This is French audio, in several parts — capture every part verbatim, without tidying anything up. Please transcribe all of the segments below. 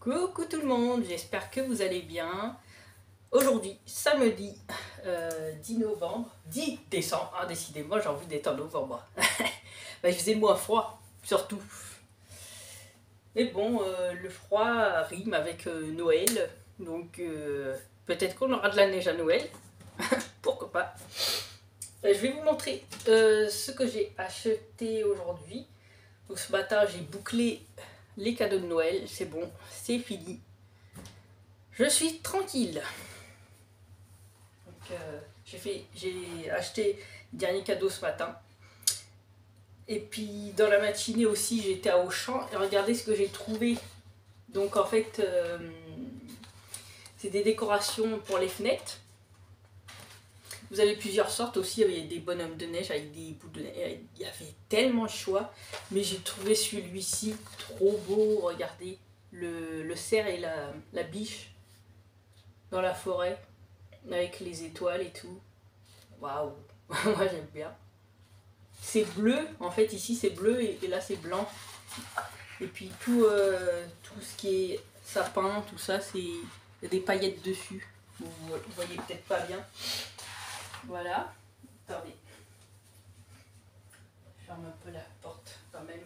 Coucou tout le monde, j'espère que vous allez bien. Aujourd'hui, samedi euh, dix novembre, dix décembre, hein, décidément j'ai envie d'être en novembre. Ben, il faisait moins froid, surtout. Mais bon, euh, le froid rime avec euh, Noël, donc euh, peut-être qu'on aura de la neige à Noël, pourquoi pas. Ben, je vais vous montrer euh, ce que j'ai acheté aujourd'hui. Donc ce matin j'ai bouclé les cadeaux de Noël, c'est bon, c'est fini. Je suis tranquille. Donc euh, j'ai fait, j'ai acheté le dernier cadeau ce matin. Et puis dans la matinée aussi j'étais à Auchan et regardez ce que j'ai trouvé. Donc en fait euh, c'est des décorations pour les fenêtres. Vous avez plusieurs sortes aussi, il y avait des bonhommes de neige avec des boules de neige, il y avait tellement de choix. Mais j'ai trouvé celui-ci trop beau, regardez, le, le cerf et la, la biche dans la forêt, avec les étoiles et tout. Waouh, moi j'aime bien. C'est bleu, en fait ici c'est bleu et, et là c'est blanc. Et puis tout, euh, tout ce qui est sapin, tout ça, c'est il y a des paillettes dessus. Vous, vous voyez peut-être pas bien. Voilà. Attendez. Je ferme un peu la porte quand même.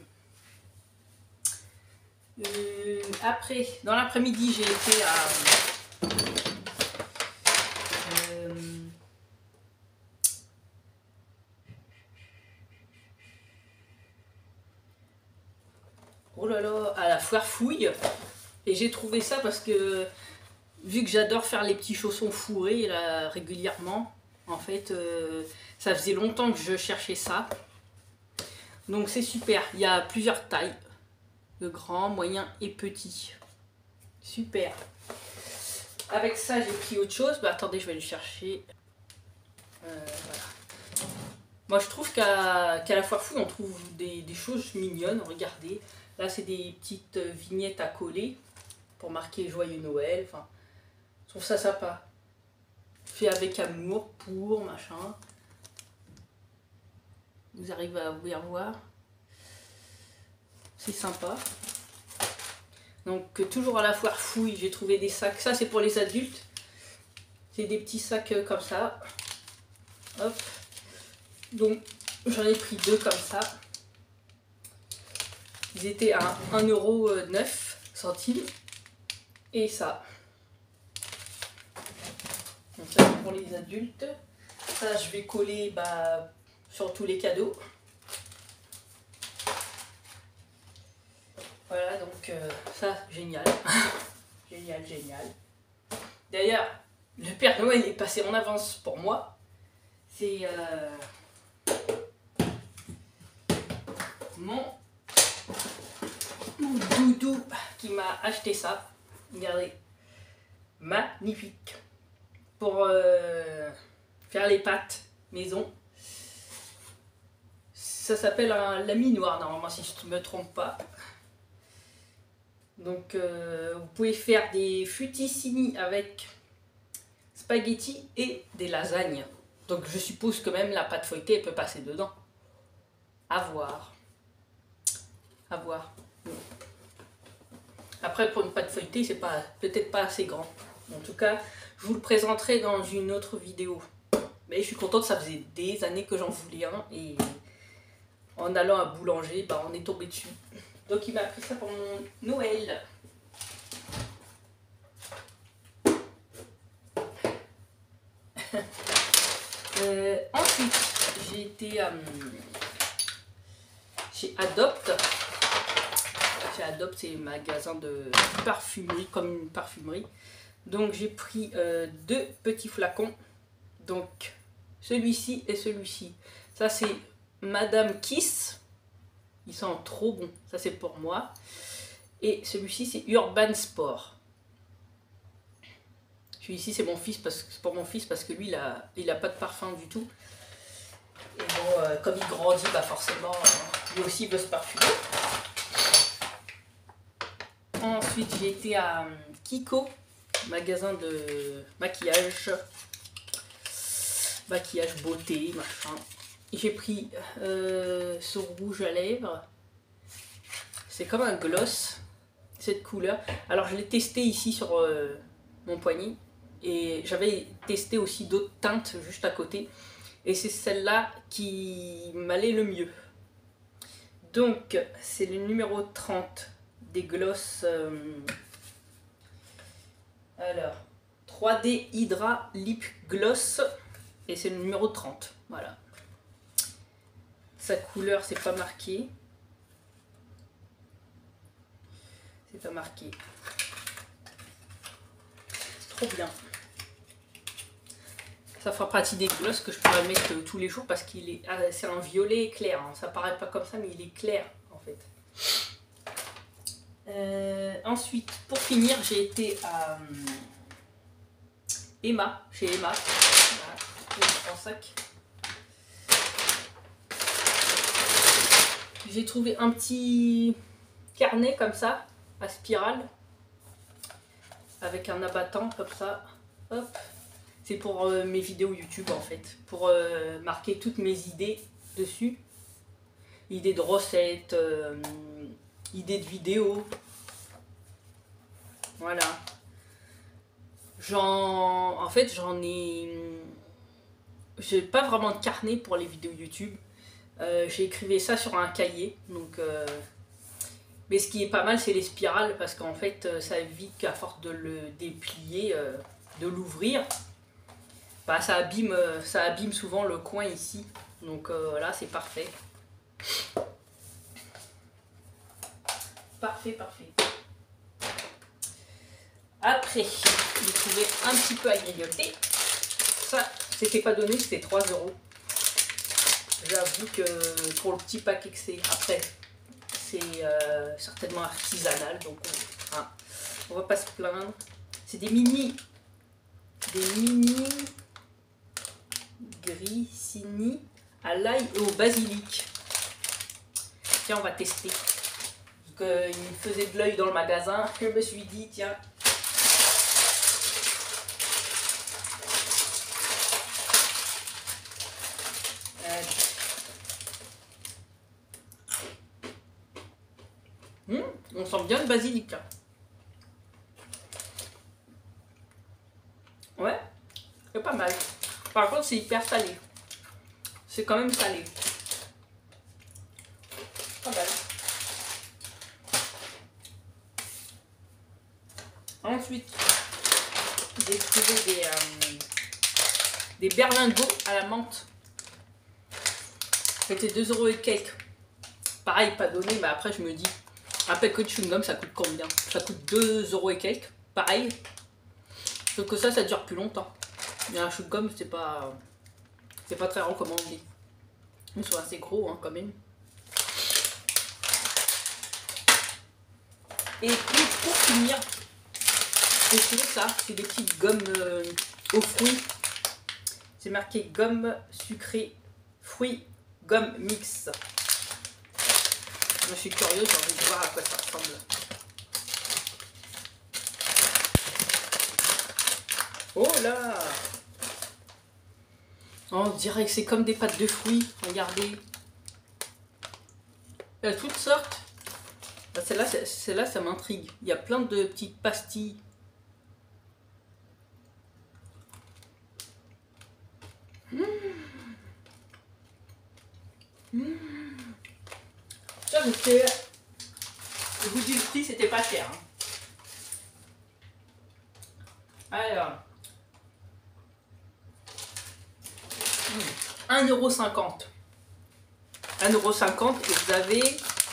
Euh, après, dans l'après-midi, j'ai été à... Euh, oh là là, à la foire fouille. Et j'ai trouvé ça parce que, vu que j'adore faire les petits chaussons fourrés là, régulièrement, en fait, euh, ça faisait longtemps que je cherchais ça. Donc c'est super. Il y a plusieurs tailles. De grand, moyen et petit. Super. Avec ça, j'ai pris autre chose. Bah attendez, je vais le chercher. Euh, voilà. Moi, je trouve qu'à qu'à la foire fouille, on trouve des, des choses mignonnes. Regardez. Là, c'est des petites vignettes à coller pour marquer Joyeux Noël. Enfin, je trouve ça sympa. Fait avec amour, pour, machin. Vous arrivez à vous y revoir. C'est sympa. Donc toujours à la foire fouille, j'ai trouvé des sacs. Ça c'est pour les adultes. C'est des petits sacs comme ça. Hop. Donc j'en ai pris deux comme ça. Ils étaient à un euro neuf centimes. Et ça. Donc ça c'est pour les adultes. Ça je vais coller bah, sur tous les cadeaux. Voilà, donc euh, ça, génial. Génial, génial. D'ailleurs, le Père Noël est passé en avance pour moi. C'est euh, mon, mon doudou qui m'a acheté ça. Regardez, magnifique. Pour euh, faire les pâtes maison. Ça s'appelle un lami noir, normalement, si je ne me trompe pas. Donc euh, vous pouvez faire des fettuccini avec spaghetti et des lasagnes. Donc je suppose que même la pâte feuilletée elle peut passer dedans. À voir. À voir. Après pour une pâte feuilletée c'est pas peut-être pas assez grand. En tout cas je vous le présenterai dans une autre vidéo. Mais je suis contente, ça faisait des années que j'en voulais un et en allant à boulanger bah, on est tombé dessus. Donc il m'a pris ça pour mon Noël. euh, ensuite, j'ai été euh, chez Adopt. Chez Adopt, c'est un magasin de parfumerie, comme une parfumerie. Donc j'ai pris euh, deux petits flacons. Donc celui-ci et celui-ci. Ça c'est Madame Kiss. Ils sont trop bons, ça c'est pour moi. Et celui-ci c'est Urban Sport. Celui-ci c'est mon fils parce que c'est pour mon fils parce que lui il a, il a pas de parfum du tout. Et bon, euh, comme il grandit, bah forcément, euh, lui aussi il veut se parfumer. Ensuite j'ai été à Kiko, magasin de maquillage, maquillage beauté, machin. J'ai pris euh, ce rouge à lèvres. C'est comme un gloss. cette couleur. Alors je l'ai testé ici sur euh, mon poignet et j'avais testé aussi d'autres teintes juste à côté et c'est celle-là qui m'allait le mieux. Donc c'est le numéro trente des Gloss euh, alors trois D Hydra Lip Gloss et c'est le numéro trente. Voilà. Sa couleur c'est pas marqué. C'est pas marqué. Trop bien. Ça fera partie des glosses que je pourrais mettre euh, tous les jours parce qu'il est, ah, c'est un violet clair. Hein. Ça paraît pas comme ça, mais il est clair en fait. Euh, ensuite, pour finir, j'ai été à euh, Emma, chez Emma. Voilà, en sac. J'ai trouvé un petit carnet comme ça, à spirale, avec un abattant comme ça. Hop. C'est pour euh, mes vidéos YouTube en fait, pour euh, marquer toutes mes idées dessus. Idées de recettes, euh, idées de vidéos. Voilà. J'en, en fait, j'en ai. J'ai pas vraiment de carnet pour les vidéos YouTube. Euh, j'ai écrivé ça sur un cahier, donc. Euh, mais ce qui est pas mal, c'est les spirales parce qu'en fait, ça évite qu'à force de le déplier, euh, de l'ouvrir. Bah, ça, abîme, ça abîme souvent le coin ici, donc euh, voilà, c'est parfait. Parfait, parfait. Après, j'ai trouvé un petit peu à grignoter. Ça, c'était pas donné, c'était trois euros. J'avoue que pour le petit paquet que c'est, après, c'est euh, certainement artisanal, donc on, hein, on va pas se plaindre. C'est des mini, des mini... grissini à l'ail et au basilic. Tiens, on va tester. Donc, euh, il me faisait de l'œil dans le magasin. Je me suis dit, tiens. Euh... Mmh, on sent bien le basilic là. Ouais, c'est pas mal. Par contre, c'est hyper salé. C'est quand même salé. Pas mal. Ensuite, j'ai trouvé des, euh, des berlingots à la menthe. C'était deux euros et quelques. Pareil, pas donné, mais après je me dis, un paquet de chewing-gum, ça coûte combien? Ça coûte deux euros et quelques. Pareil. Sauf que ça, ça dure plus longtemps. Mais un chewing-gum, c'est pas, c'est pas très recommandé. Ils sont assez gros, hein, quand même. Et puis, pour finir, j'ai trouvé ça. C'est des petites gommes euh, aux fruits. C'est marqué gomme sucrée, fruits, gomme mix. Je suis curieuse, j'ai envie de voir à quoi ça ressemble. Oh là! Oh, on dirait que c'est comme des pâtes de fruits. Regardez. Il y a toutes sortes. Celle-là, celle-là, ça m'intrigue. Il y a plein de petites pastilles. Mmh. Mmh. Ça, c'était... Je vous dis le prix, c'était pas cher. Hein. Alors... un euro cinquante. un euro cinquante et vous avez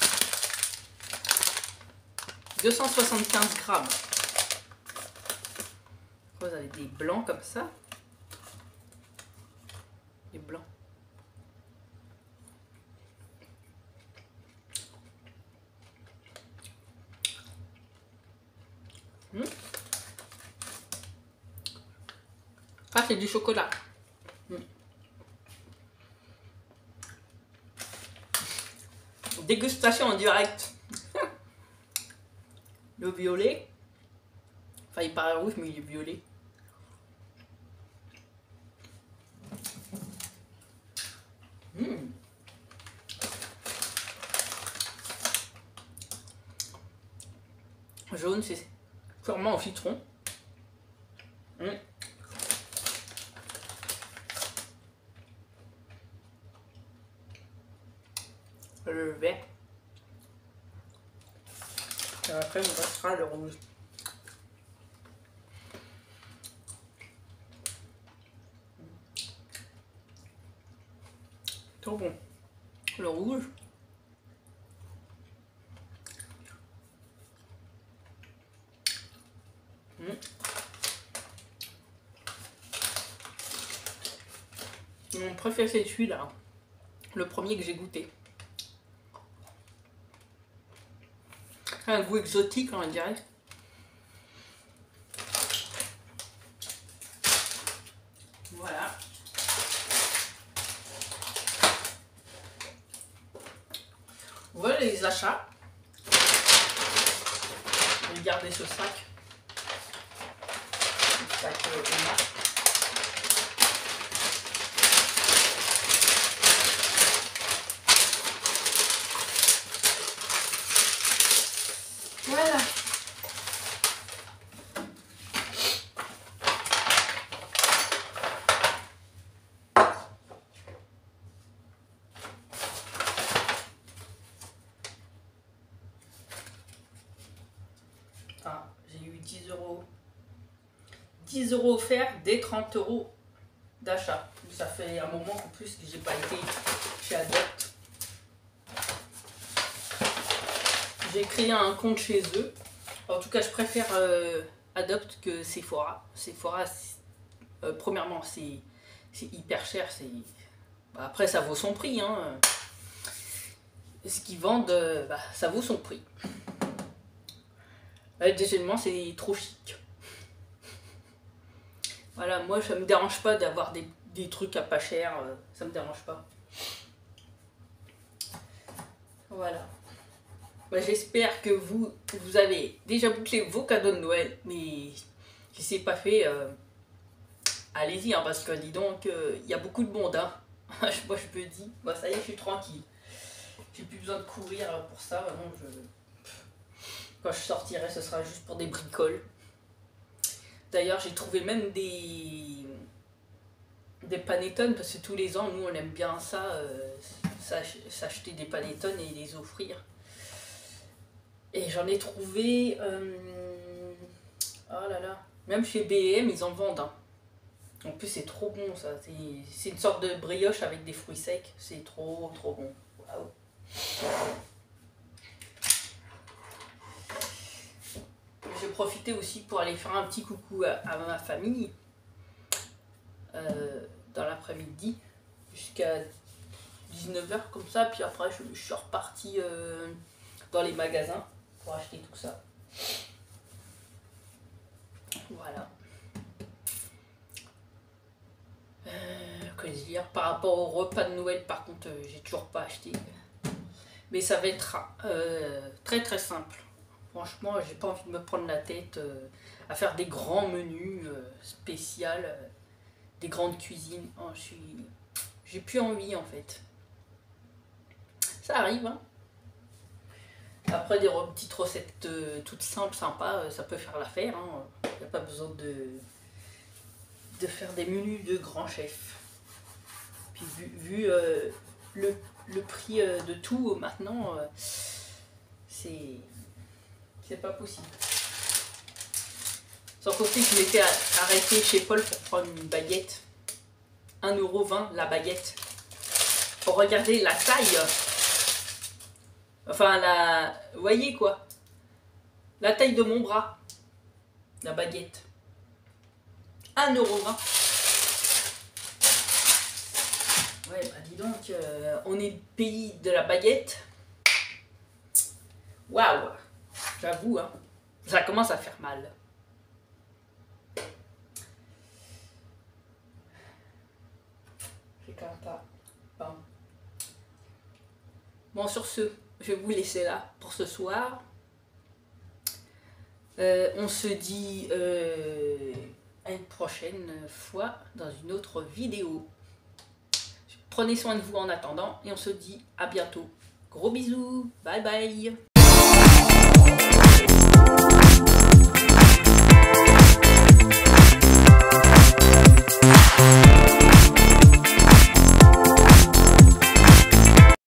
deux cent soixante-quinze grammes. Vous avez des blancs comme ça. Des blancs. Mmh. Ah, c'est du chocolat. Mmh. Dégustation en direct. Le violet. Enfin, il paraît rouge, mais il est violet. Mmh. jaune, c'est sûrement au citron. Mmh. Le vert. Et après, on passera le rouge. Trop bon. Le rouge. Mmh. Mon préféré c'est celui-là. Le premier que j'ai goûté. Un goût exotique, on dirait. Voilà. Voilà les achats. Je vais garder ce sac. Le sac euh, voilà. Ah, j'ai eu dix euros. dix euros offerts dès trente euros d'achat. Ça fait un moment en plus que j'ai pas été chez Adopt. J'ai créé un compte chez eux. En tout cas, je préfère euh, Adopt que Sephora. Sephora, euh, premièrement, c'est hyper cher. Bah, après, ça vaut son prix. Hein. Ce qu'ils vendent, euh, bah, ça vaut son prix. Euh, deuxièmement, c'est trop chic. Voilà, moi, ça me dérange pas d'avoir des, des trucs à pas cher. Euh, ça me dérange pas. Voilà. Bah, j'espère que vous, vous avez déjà bouclé vos cadeaux de Noël, mais si c'est pas fait, euh, allez-y, hein, parce que dis donc, il euh, y a beaucoup de monde. Hein. Moi je me dis, bah, ça y est, je suis tranquille. J'ai plus besoin de courir pour ça. Vraiment, je... Quand je sortirai, ce sera juste pour des bricoles. D'ailleurs, j'ai trouvé même des, des panettones, parce que tous les ans, nous, on aime bien ça, euh, s'acheter des panettones et les offrir. Et j'en ai trouvé, euh... oh là là, même chez B et M, ils en vendent. Hein. En plus, c'est trop bon ça. C'est une sorte de brioche avec des fruits secs. C'est trop, trop bon. Waouh. Je vais profiter aussi pour aller faire un petit coucou à, à ma famille euh, dans l'après-midi jusqu'à dix-neuf heures comme ça. Puis après, je, je suis reparti euh, dans les magasins pour acheter tout ça. Voilà. Euh, que dire, par rapport au repas de Noël, par contre, euh, j'ai toujours pas acheté. Mais ça va être euh, très très simple. Franchement, j'ai pas envie de me prendre la tête euh, à faire des grands menus euh, spéciaux, euh, des grandes cuisines. Oh, je suis, j'ai plus envie en fait. Ça arrive, hein. Après, des petites recettes euh, toutes simples, sympas, euh, ça peut faire l'affaire. Il n'y a pas besoin de, de faire des menus de grands chefs. Puis vu, vu euh, le, le prix euh, de tout maintenant, euh, c'est c'est pas possible. Sans compter que je m'étais arrêté chez Paul pour prendre une baguette. un euro vingt la baguette. Pour regarder la taille. Enfin, la... Vous voyez quoi? La taille de mon bras. La baguette. un euro vingt. Ouais, bah dis donc, euh, on est le pays de la baguette. Waouh! J'avoue, hein, ça commence à faire mal. J'ai quand même pas... Bon. Bon, sur ce, je vais vous laisser là pour ce soir. Euh, on se dit euh, à une prochaine fois dans une autre vidéo. Prenez soin de vous en attendant et on se dit à bientôt. Gros bisous, bye bye.